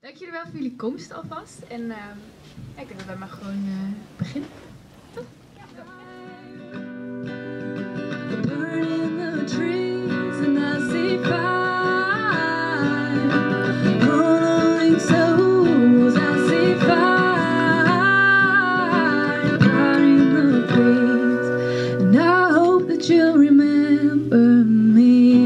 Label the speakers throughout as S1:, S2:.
S1: Dank jullie wel voor jullie komst alvast. En ik denk dat wij maar gewoon beginnen. Toch? Ja.
S2: Burning the trees and I see fire. Following souls, I see fire. Burning the trees, and I hope that you'll remember me.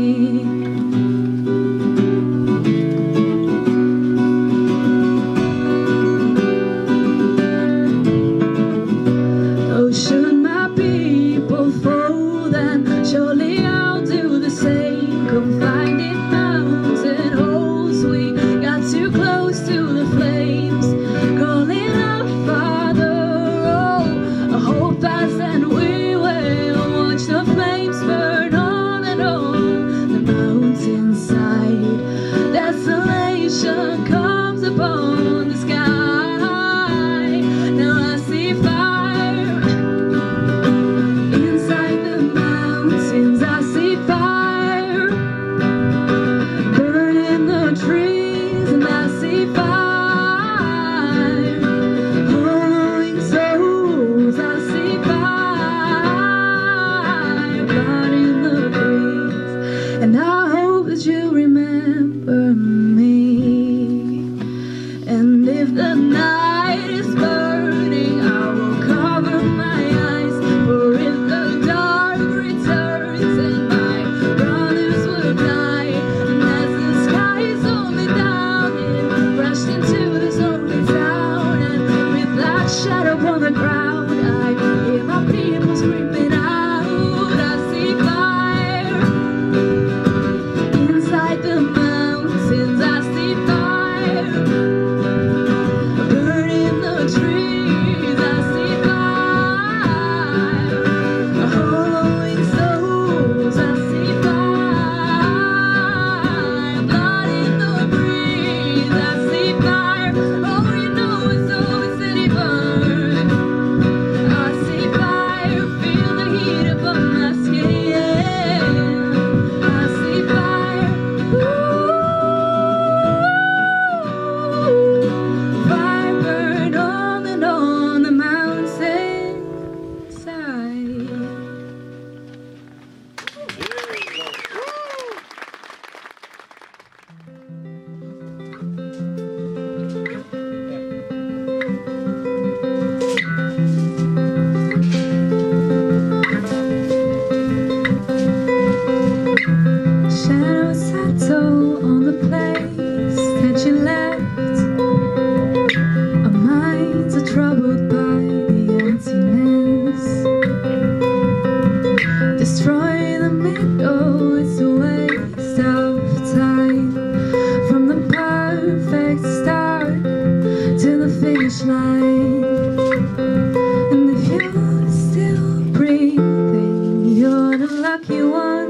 S2: Oh, should my people fall, then surely I'll do the same. Confined in mountain holes, we got too close to the flames. Calling out, Father, oh, I hope that then we will watch the flames burn on and on the mountainside. Desolation comes upon the sky. Now I see fire inside the mountains. I see fire burning the trees, and I see fire following souls. I see fire burning the breeze, and I hope that you remember me. And if the night is burning, I will cover my eyes. For if the dark returns and my brothers will die, and as the sky is only down, it rushed into this lonely town. And with that shadow on the ground, I hear my people screaming out. I see fire inside the mountains. I see fire burning the trees. I see fire following souls. I see fire blood in the breeze. I see fire. Oh, you know it's always steady burn. I see fire, feel the heat upon my skin. I see fire. Ooh, fire burn on and on the mountainside. Shadows settle on the place that you left. Our minds are troubled by the emptiness. Destroy the middle, it's a waste of time. From the perfect start to the finish line. And if you're still breathing, you're the lucky ones.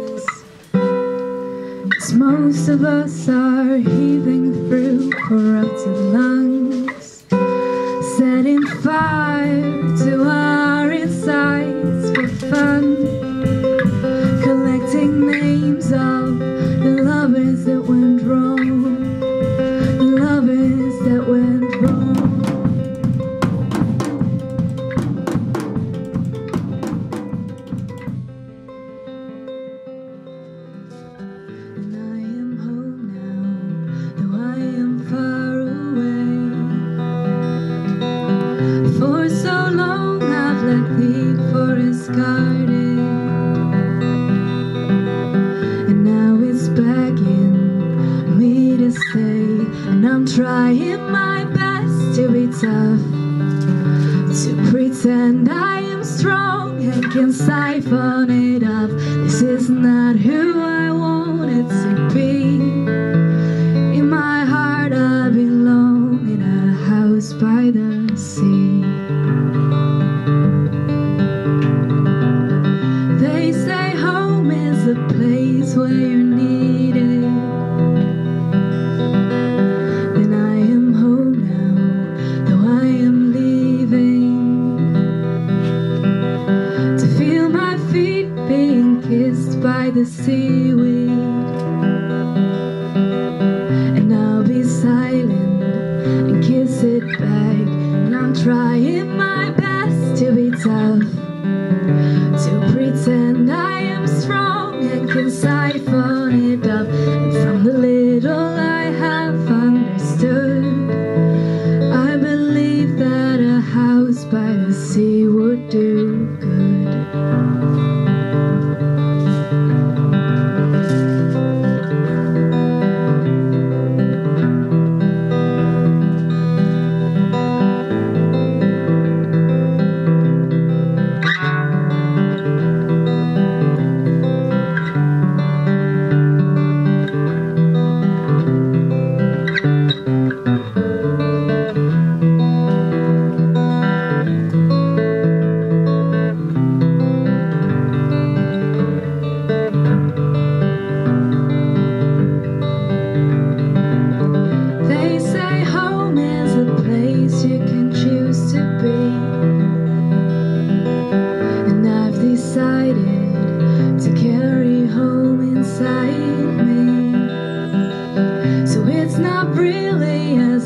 S2: 'Cause most of us are heaving through corrupted lungs, setting fire to our insides for fun, collecting names of the lovers that went wrong, the lovers that went wrong. And I am home now, though I am far away. For so long I've let the forest garden, and now it's begging me to stay. And I'm trying my best to be tough, to pretend I am strong and can siphon it up. This is not who I wanted to be. In my heart I belong in a house by the sea. They say home is a place where you're needed. And I am home now, though I am leaving. To feel my feet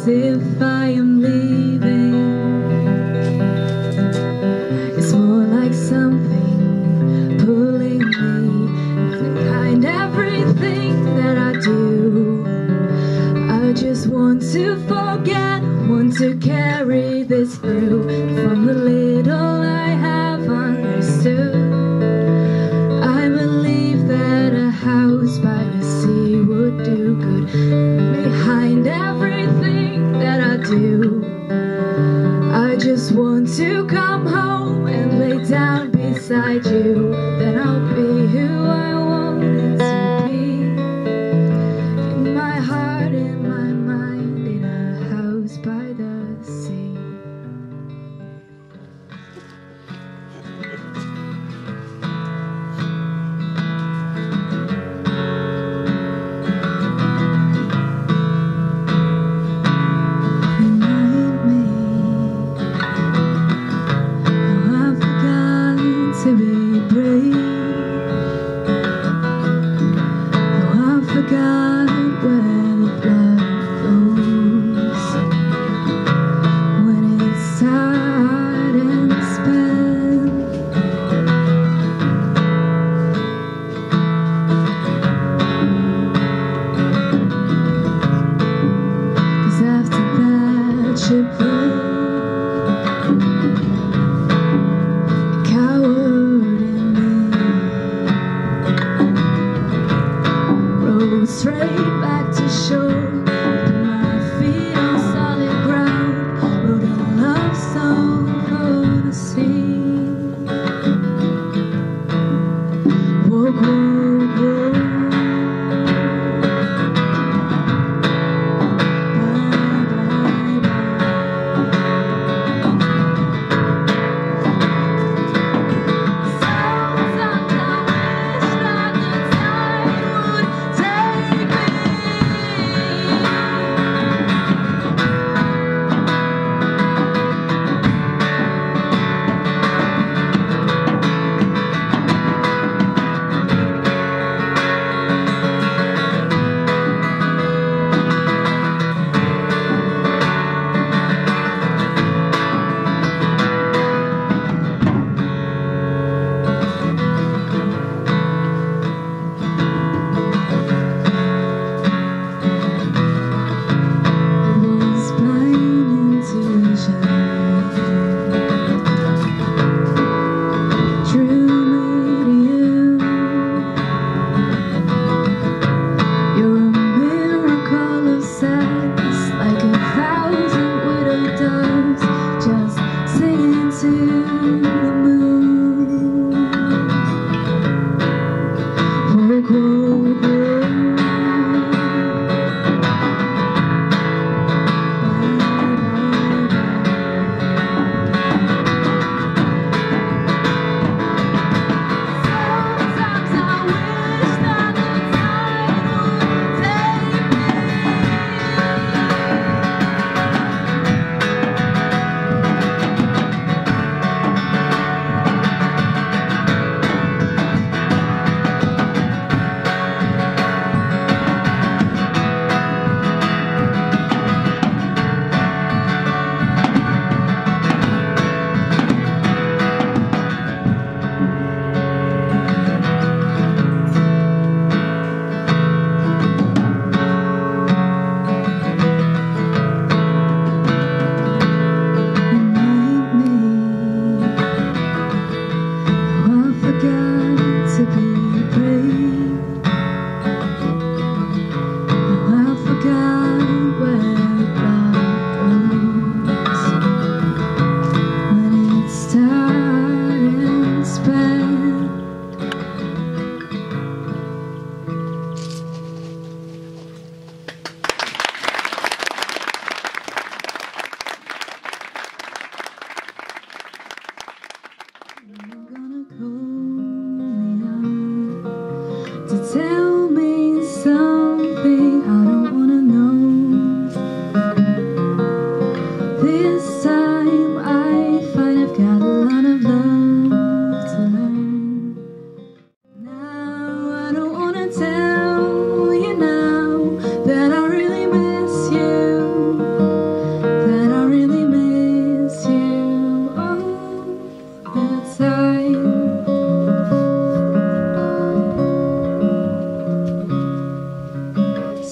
S2: as if I am leaving. It's more like something pulling me behind everything that I do. I just want to forget, want to carry this through. From the little I have understood, I believe that a house by the sea would do good. Behind everything that I do, I just want to come home and lay down beside you. Then I'll be who I wanted to be. In my heart, in my mind, in a house by the sea. Remind me how I've forgotten to be brave. How I've forgotten where the blood flows when it's tired and spent. 'Cause after that shipwreck, the coward in me rode straight back to shore. Put my feet on solid ground, wrote a love song for the sea. Whoa, whoa, whoa. Sometimes I wish that the tide would take me.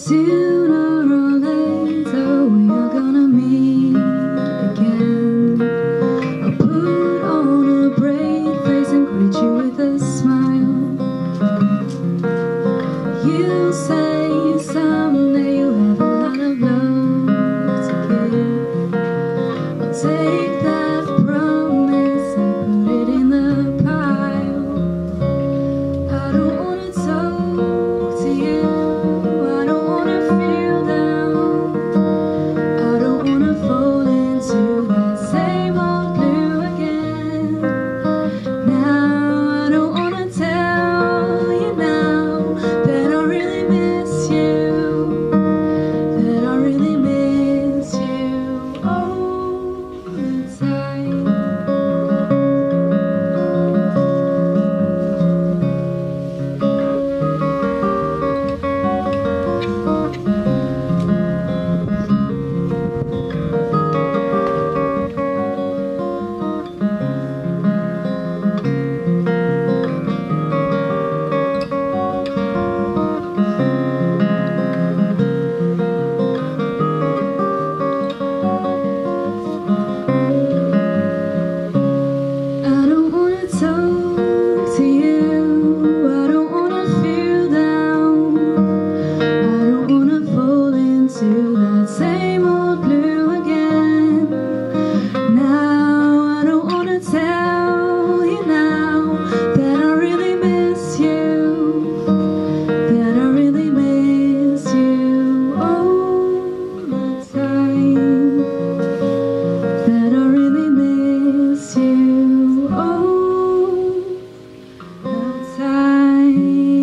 S2: Sooner or later we are gonna meet again. I'll put on a brave face and greet you with a smile. You say someday you have a lot of love to give. I'll take that promise and put it in the pile. I don't wanna talk to you, I don't wanna feel down, I don't wanna fall into that same old blue again. Now I don't wanna tell you now that I really miss you, that I really miss you all the time. I don't wanna talk to you, I don't wanna feel down, I don't wanna fall into that same old blue again. Now I don't wanna tell you now that I really miss you, that I really miss you all the time, that I really miss you all the time.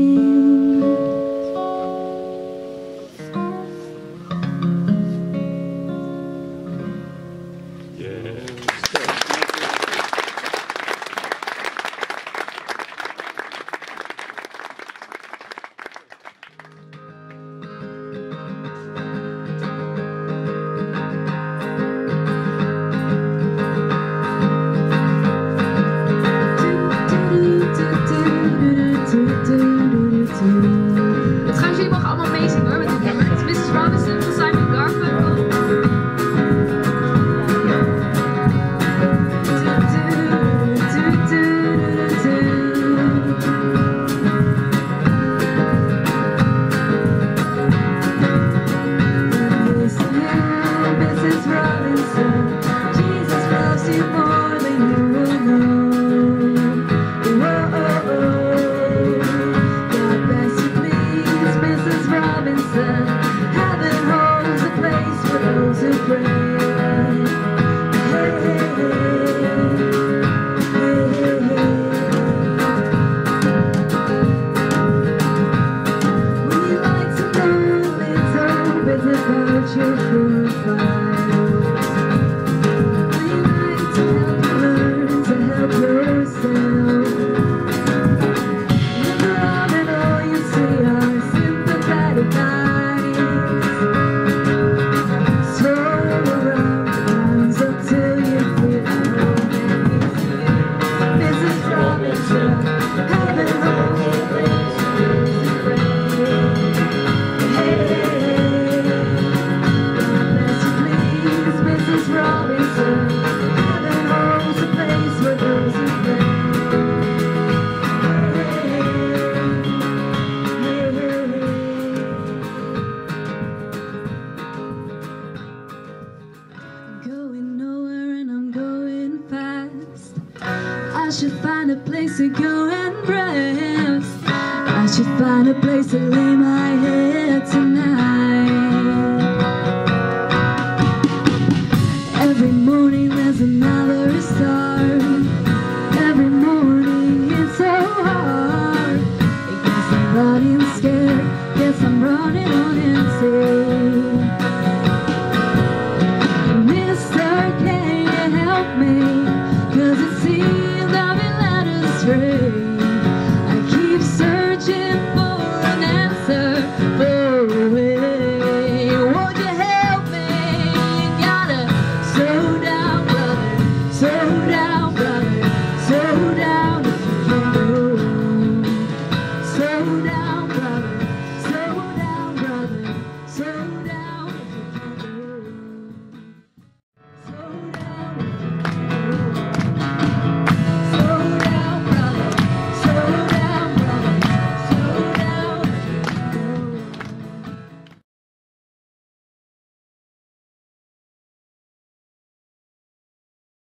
S1: Trouwens, jullie mogen allemaal meezingen hoor met dit nummer. Het is Mrs. Robinson van Simon Garfunkel.
S2: Mrs. Robinson, Jesus loves you more than you will know. God bless you, please, Mrs. Robinson. Heaven holds a place for those who pray. Hey, hey, hey, hey, hey. Would you like to know a little bit about your forefathers? Would you like to help you learn to help yourself? Look around and all you see are sympathetic eyes. Stroll around the arms until you feel Mrs. Robinson, heaven holds a place for those who pray. Hey, God bless you, please, Mrs. Robinson. Heaven holds a place for those who pray. I'm going nowhere and I'm going fast. I should find a place to go and rest. I should find a place to lay my head tonight. Every morning there's another start. Every morning it's so hard. Guess I'm running scared. Guess I'm running on empty.